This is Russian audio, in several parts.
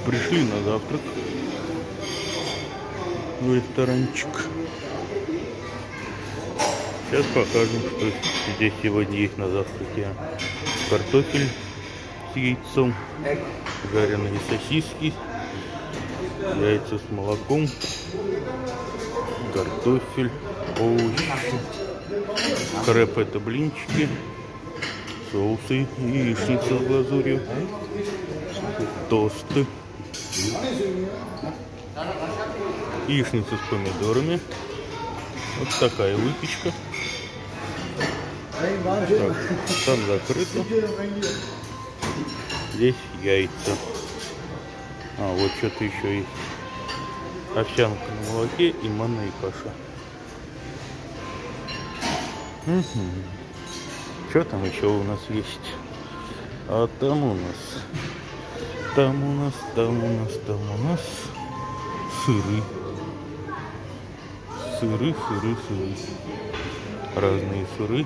Пришли на завтрак в ресторанчик. Сейчас покажем, что здесь сегодня есть на завтраке. Картофель с яйцом, жареные сосиски, яйца с молоком, картофель, овощи, крэп — это блинчики, соусы, яичница с глазурью, тосты, яичница с помидорами. Вот такая выпечка. Так, там закрыто. Здесь яйца. А, вот что-то еще есть. Овсянка на молоке и манная каша. Угу. Что там еще у нас есть? А там у нас сыры. Сыры. Разные сыры.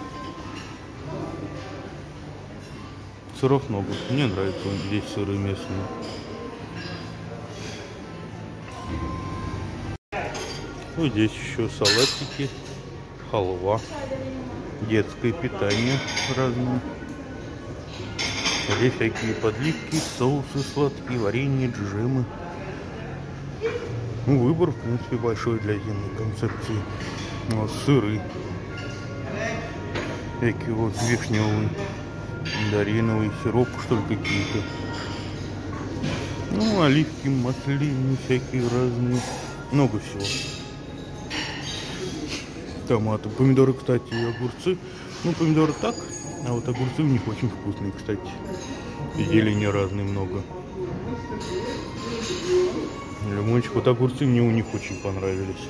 Сыров много. Мне нравится здесь сыры местные. Вот здесь еще салатики, халва, детское питание разное. Здесь всякие подливки, соусы сладкие, варенье, джемы. Ну, выбор, в принципе, большой для единой концепции. Вот сыры. Всякие вот вишневые, мандариновый сироп, что ли, какие-то. Ну, оливки, маслины всякие разные. Много всего. Томаты, помидоры, кстати, и огурцы. Ну, помидоры так, а вот огурцы у них очень вкусные, кстати. И зелени разной много. Лимончик. Вот огурцы мне у них очень понравились.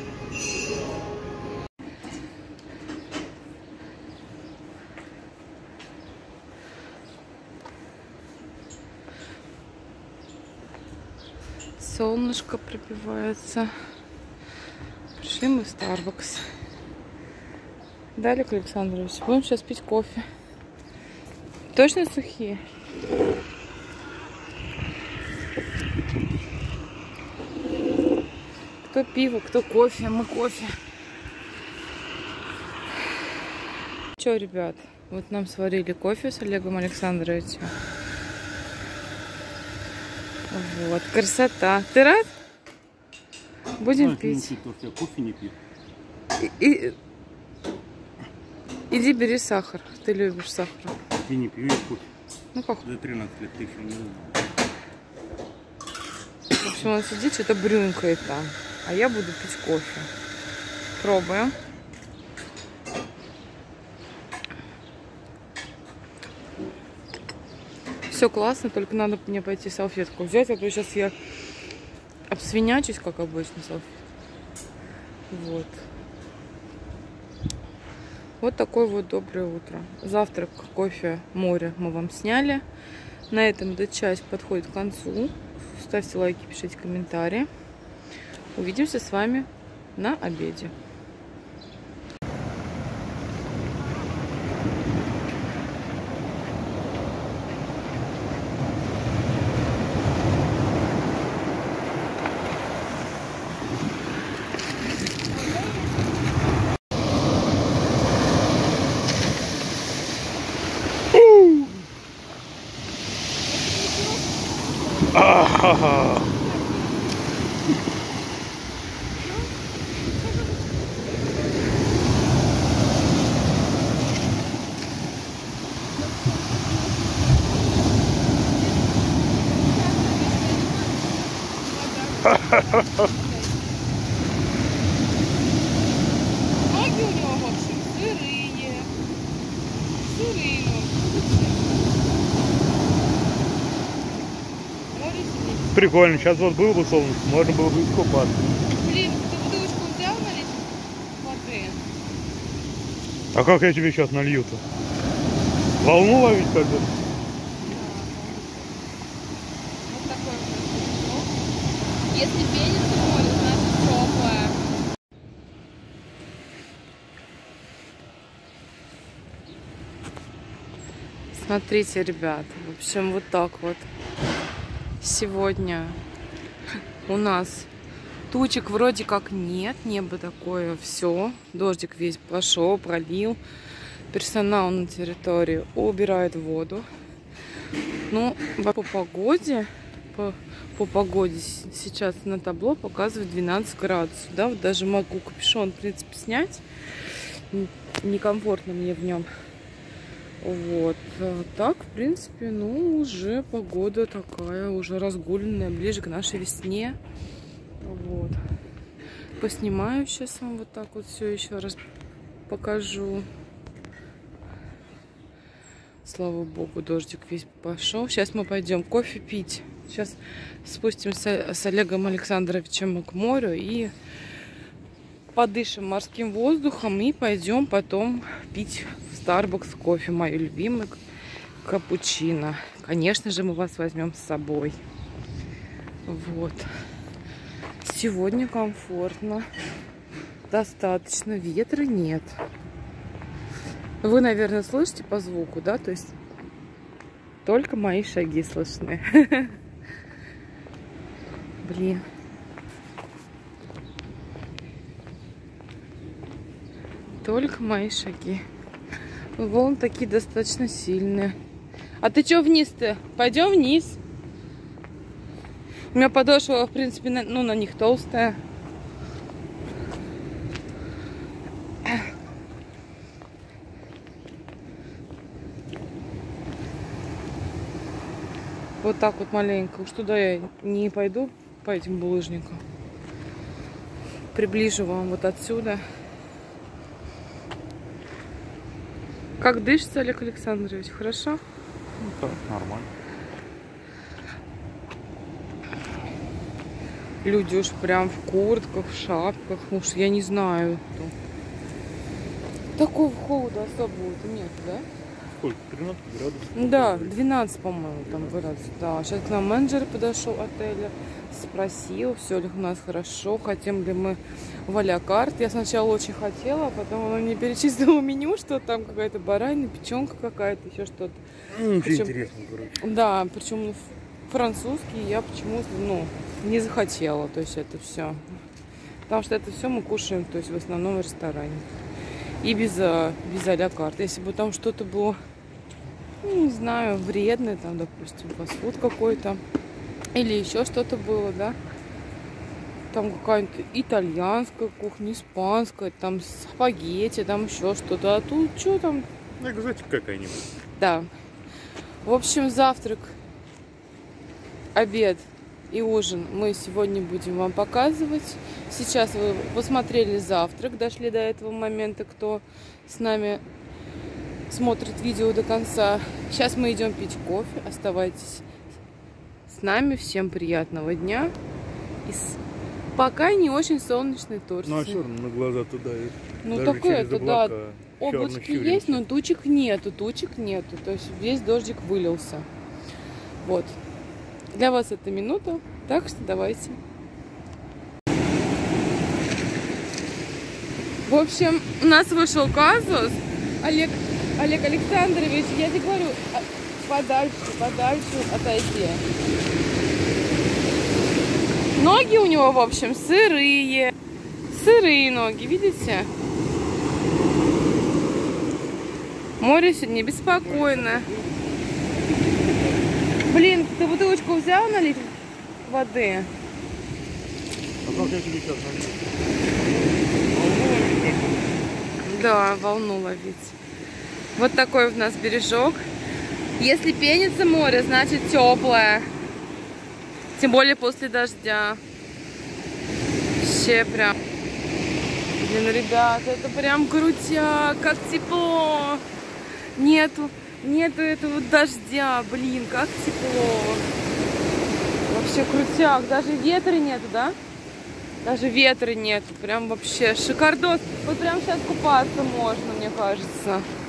Солнышко пробивается. Пришли мы в Starbucks. Да, Олег Александрович, будем сейчас пить кофе. Точно сухие? Кто пиво, кто кофе, мы кофе. Че, ребят, вот нам сварили кофе с Олегом Александровичем. Вот, красота. Ты рад? Будем пить. Я кофе не пью. Иди бери сахар. Ты любишь сахар. Я не пью, я кофе. Ну как? За 13 лет ты еще не знаю. В общем, он сидит, что-то брюнкает там. А я буду пить кофе. Пробуем. Все классно, только надо мне пойти салфетку взять, а то сейчас я обсвинячусь, как обычно, салфетку. Вот. Вот такое вот доброе утро. Завтрак, кофе, море мы вам сняли. На этом эта часть подходит к концу. Ставьте лайки, пишите комментарии. Увидимся с вами на обеде. Ахаха. Ноги у него, в общем, сырые. Сырые. Прикольно, сейчас вот было бы солнце, можно было бы искупаться. Блин, ты бутылочку взял налить воды? А как я тебе сейчас налью-то? Волну ловить как-то? Вот такой вот. Если пенится море, значит теплое. Смотрите, ребят, в общем, вот так вот. Сегодня у нас тучек вроде как нет, небо такое, все, дождик весь пошел, пролил. Персонал на территории убирает воду. Ну, по погоде сейчас на табло показывает 12 градусов, да, вот даже могу капюшон, в принципе, снять, некомфортно мне в нем. Вот, а так, в принципе, ну, уже погода такая, уже разгуленная, ближе к нашей весне. Вот. Поснимаю сейчас вам вот так вот все еще раз покажу. Слава богу, дождик весь пошел. Сейчас мы пойдем кофе пить. Сейчас спустимся с Олегом Александровичем к морю и подышим морским воздухом. И пойдем потом пить в Starbucks кофе. Мой любимый капучино. Конечно же, мы вас возьмем с собой. Вот. Сегодня комфортно. Достаточно. Ветра нет. Вы, наверное, слышите по звуку, да? То есть только мои шаги слышны. Блин. Только мои шаги. Волны такие достаточно сильные. А ты чё вниз-то? Пойдем вниз. У меня подошва, в принципе, на них толстая. Вот так вот маленько. Уж туда я не пойду по этим булыжникам. Приближу вам вот отсюда. Как дышится, Олег Александрович? Хорошо? Ну так, нормально. Люди уж прям в куртках, в шапках. Уж я не знаю. Такого холода особого-то нет, да? Сколько? 13 градусов? Да, 12, по-моему, там градусов. Да, сейчас к нам менеджер подошел отеля, спросил, все ли у нас хорошо, хотим ли мы в а-ля карт. Я сначала очень хотела, а потом он мне перечислил меню, что там какая-то баранина, печенка какая-то, еще что-то. Очень интересно, короче. Да, причем французский я почему-то, не захотела, то есть это все. Потому что это все мы кушаем, то есть в основном в ресторане. И без а-ля карт. Если бы там что-то было, не знаю, вредное, там, допустим, фастфуд какой-то, или еще что-то было, да, там какая-то итальянская кухня, испанская, там спагетти, там еще что-то, а тут что там? Экзотика какая-нибудь. Да. В общем, завтрак, обед и ужин мы сегодня будем вам показывать. Сейчас вы посмотрели завтрак, дошли до этого момента, кто с нами смотрит видео до конца. Сейчас мы идем пить кофе. Оставайтесь с нами. Всем приятного дня. И пока не очень солнечный Турции. Ну а все равно на глаза туда. Ну такое-то, да. Облачки есть, но тучек нету. То есть весь дождик вылился. Вот. Для вас это минута, так что давайте. В общем, у нас вышел казус. Олег Александрович, я тебе говорю, подальше отойти. Ноги у него, в общем, сырые. Сырые ноги, видите? Море сегодня беспокойно. Блин, ты бутылочку взял налить воды? А как я тебе сейчас налью? Да, волну ловить. Вот такой у нас бережок. Если пенится море, значит теплое. Тем более после дождя. Вообще прям. Блин, ребята, это прям крутяк, как тепло. Нету этого дождя, блин, как тепло. Вообще крутяк, даже ветра нету, да? Даже ветра нету, прям вообще шикардос. Вот прям сейчас купаться можно, мне кажется.